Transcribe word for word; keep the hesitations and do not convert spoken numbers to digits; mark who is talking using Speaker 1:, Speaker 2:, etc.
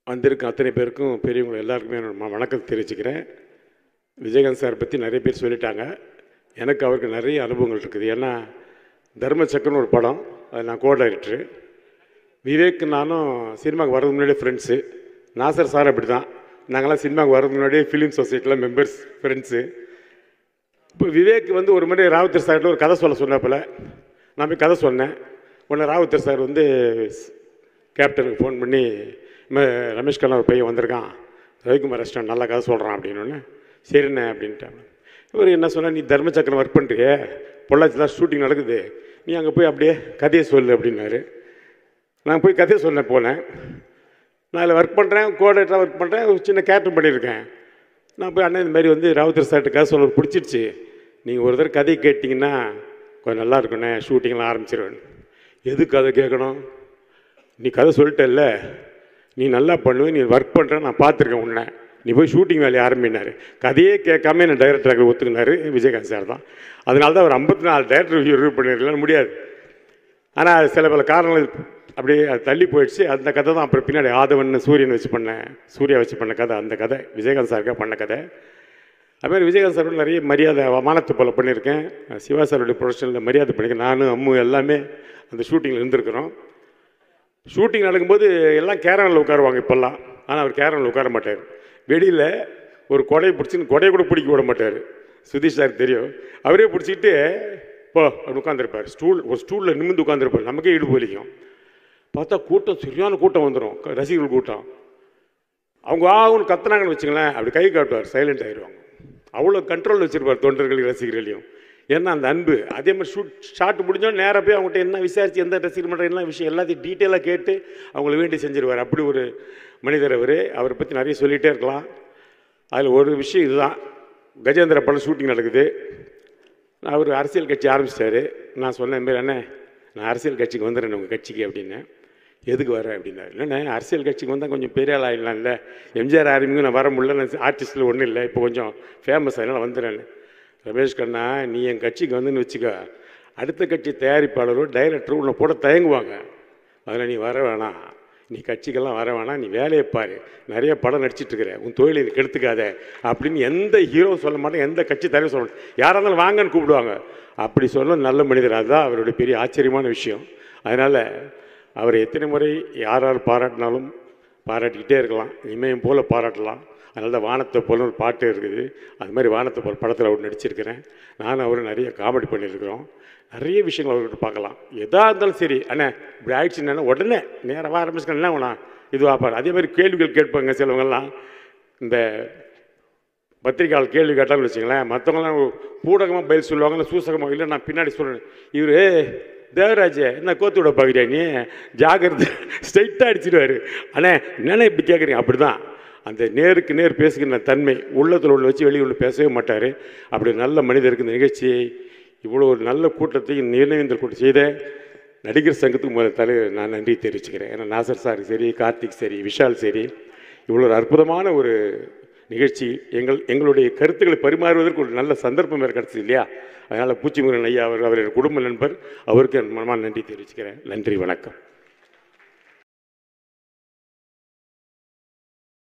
Speaker 1: வந்திருக்க அத்தனை பேருக்கும் பெரியவங்க எல்லாருக்குமே நான் வணக்கம் தெரிவிச்சுக்கிறேன். விஜயகாந்த் சார் பற்றி நிறைய பேர் சொல்லிட்டாங்க. எனக்கு அவருக்கு நிறைய அனுபவங்கள் இருக்குது. ஏன்னா தர்மசக்கரன்னு ஒரு படம், அது நான் கோ டைரக்டரு. விவேக் நானும் சினிமாவுக்கு வரதுக்கு முன்னாடியே ஃப்ரெண்ட்ஸு. நாசர் சார் அப்படி தான், நாங்கள்லாம் சினிமாவுக்கு வரதுக்கு முன்னாடியே ஃபிலிம் சொசைட்டியில் மெம்பர்ஸ் ஃப்ரெண்ட்ஸு. இப்போ விவேக் வந்து ஒரு மாதிரி ராவுத்தர் சார்கிட்ட ஒரு கதை சொல்ல சொன்னப்பில் நான் போய் கதை சொன்னேன். உடனே ராவுத்தர் சார் வந்து கேப்டனுக்கு ஃபோன் பண்ணி, ரமேஷ் கண்ணா ஒரு பையன் வந்திருக்கான், ரவிக்குமார் ரெஸ்டாரண்ட் நல்லா கதை சொல்கிறான் அப்படின்னு. சரிண்ணே அப்படின்ட்டாங்க. இவர் என்ன சொன்னால், நீ தர்மசக்கரம் ஒர்க் பண்ணுறிய, பொள்ளாச்சி தான் ஷூட்டிங் நடக்குது, நீ அங்கே போய் அப்படியே கதையை சொல்லு அப்படின்னாரு. நான் போய் கதையை சொன்னேன். போனேன், நான் அதில் ஒர்க் பண்ணுறேன், கோஆர்டினேட்டராக ஒர்க் பண்ணுறேன், ஒரு சின்ன கேரக்டர் பண்ணியிருக்கேன். நான் போய் அண்ணன் இந்த மாதிரி வந்து ராவுத்தர் சார்கிட்ட கதை சொல்ல பிடிச்சிருச்சு, நீங்கள் ஒரு தடவை கதையை கேட்டிங்கன்னா கொஞ்சம் நல்லா இருக்குண்ணே, ஷூட்டிங்லாம் ஆரம்பிச்சிருவேன். எது கதை கேட்கணும், நீ கதை சொல்லிட்டல்ல, நீ நல்லா பண்ணுவேன், நீ ஒர்க் பண்ணுற நான் பார்த்துருக்கேன் உன்னை, நீ போய் ஷூட்டிங் வேலையை ஆரம்பினார். கதையே கேட்காம என்ன டைரக்டராக ஒத்துக்கினார் விஜயகாந்த் சார் தான். அதனால தான் அவர் ஐம்பத்தி நாலு டைரக்டர் ரிவ்யூ பண்ணிருக்கலாம் முடியாது. ஆனால் சில பல காரணங்கள் அப்படியே அது தள்ளி போயிடுச்சு. அந்த கதை தான் அப்புறம் பின்னாடி ஆதவன் சூரியன் வச்சு பண்ணேன், சூர்யா வச்சு பண்ண கதை, அந்த கதை விஜயகாந்த் சாருக்காக பண்ண கதை. அதுமாதிரி விஜயகாந்த் சாரோட நிறைய மரியாதை வானத்தை போல் பண்ணியிருக்கேன். சிவா சாருடைய ப்ரொடக்ஷனில் மரியாதை பண்ணியிருக்கேன். நானும் அம்மு எல்லாமே அந்த ஷூட்டிங்கில் இருந்திருக்கிறோம். ஷூட்டிங் நடக்கும்போது எல்லாம் கேரனில் உட்காருவாங்க இப்போல்லாம். ஆனால் அவர் கேரனில் உட்கார மாட்டார். வெளியில் ஒரு கொடையை பிடிச்சின்னு கொடையை கூட பிடிக்க விட மாட்டார். சுதீஷ் சார் தெரியும், அவரே பிடிச்சிக்கிட்டு போ அப்படி உட்காந்துருப்பார். ஸ்டூல் ஒரு ஸ்டூலில் நிமிந்து உட்காந்துருப்பார். நமக்கே இடுப்பு வலிக்கும். பார்த்தா கூட்டம் சரியான கூட்டம் வந்துடும், ரசிகர்கள் கூட்டம். அவங்க ஆகுன்னு கத்துனாங்கன்னு வச்சுங்களேன், அப்படி கை காட்டுவார், சைலண்ட் ஆகிடுவாங்க. அவ்வளோ கண்ட்ரோல் வச்சுருப்பார் தொண்டர்களையும் ரசிகர்களையும். ஏன்னா அந்த அன்பு. அதே மாதிரி ஷூட் ஷாட் முடிஞ்சோம் நேராக போய் அவங்கள்ட்ட என்ன விசாரித்து எந்த ரசிகர் பண்ணுற என்ன விஷயம் எல்லாத்தையும் டீட்டெயிலாக கேட்டு அவங்கள வேண்டி செஞ்சிருவார். அப்படி ஒரு மனிதர் அவர். அவரை பற்றி நிறைய சொல்லிகிட்டே இருக்கலாம். அதில் ஒரு விஷயம் இதுதான், கஜேந்திர படம் ஷூட்டிங் நடக்குது. அவர் அரசியல் கட்சி ஆரம்பிச்சிட்டாரு. நான் சொன்னேன், மாரி அண்ணே நான் அரசியல் கட்சிக்கு வந்துடுறேன் உங்கள் கட்சிக்கு அப்படின்னு. எதுக்கு வரேன் அப்படின்னாரு. இல்லைண்ணே அரசியல் கட்சிக்கு வந்தால் கொஞ்சம் பெரிய ஆள் ஆகிடலாம், இல்லை எம்ஜிஆர் ஆரம்பிங்க நான் வர முடியல, நான் ஆர்டிஸ்டில் ஒன்றும் இல்லை, இப்போ கொஞ்சம் ஃபேமஸ் அதனால் வந்துடுறேன். ரமேஷ் கண்ணா, நீ என் கட்சிக்கு வந்துன்னு வச்சுக்க, அடுத்த கட்சி தயாரிப்பாளரோ டைரக்டரும் உன்னை போட தயங்குவாங்க. அதில் நீ வர வேணாம், நீ கட்சிக்கெல்லாம் வர வேணாம், நீ வேலையை பாரு, நிறைய படம் நடிச்சிட்ருக்கிற, உன் தொழிலை கெடுத்துக்காத அப்படின்னு எந்த ஹீரோ சொல்ல மாட்டேன், எந்த கட்சி தலைவர் சொல்ல மாட்டேன். யாராக இருந்தாலும் வாங்கன்னு கூப்பிடுவாங்க. அப்படி சொன்ன நல்ல மனிதர். அதுதான் அவருடைய பெரிய ஆச்சரியமான விஷயம். அதனால் அவரை எத்தனை முறை யார் யார் பாராட்டினாலும் பாராட்டிக்கிட்டே இருக்கலாம், இமயம் போல் பாராட்டலாம். அதனால தான் வானத்தை போல ஒரு பாட்டு இருக்குது. அது மாதிரி வானத்தை போல் படத்தில் அவர் நடிச்சிருக்கிறேன். நானும் அவரும் நிறைய காமெடி பண்ணியிருக்கிறோம். நிறைய விஷயங்கள் அவர்கிட்ட பார்க்கலாம். எதாக இருந்தாலும் சரி, அண்ணே இப்படி ஆயிடுச்சுன்னா உடனே நேராக ஆரம்பிச்சுக்கணும், என்ன வேணாம் இது வாப்பார். அதே மாதிரி கேள்விகள் கேட்பாங்க சிலவங்கெல்லாம். இந்த பத்திரிக்கையாளர் கேள்வி கேட்டாலும் வச்சுங்களேன், மற்றவங்களாம் பூடகமாக பதில் சொல்லுவாங்க, சூசகமாக இல்லை நான் பின்னாடி சொல்கிறேன். இவர் தேவராஜ என்ன கோத்து விட பார்க்குறியா நீ, ஜாகிரதை ஸ்ட்ரைட்டாக அடிச்சிடுவார். அண்ணே என்னென்ன இப்படி கேட்குறீங்க. அப்படி தான் அந்த நேருக்கு நேர் பேசுகிற தன்மை உள்ளத்தில் உள்ள வச்சு வெளியே உள்ள பேசவே மாட்டார். அப்படி நல்ல மனிதருக்கு இந்த நிகழ்ச்சியை இவ்வளோ ஒரு நல்ல கூட்டத்தை நிர்ணயத்தில் கூட்டம் செய்த நடிகர் சங்கத்துக்கு முதல் தலைவர் நான் நன்றி தெரிவிச்சுக்கிறேன். ஏன்னா நாசர் சார் சரி, கார்த்திக் சரி, விஷால் சரி, இவ்வளோ ஒரு அற்புதமான ஒரு நிகழ்ச்சி. எங்கள் எங்களுடைய கருத்துக்களை பரிமாறுவதற்கு ஒரு நல்ல சந்தர்ப்பம் வேறு கிடச்சிது இல்லையா. அதனால் பூச்சிமுருகன் ஐயா அவர் அவருடைய குடும்ப நண்பர், அவருக்கு மனமான நன்றி தெரிவிச்சுக்கிறேன். நன்றி, வணக்கம்.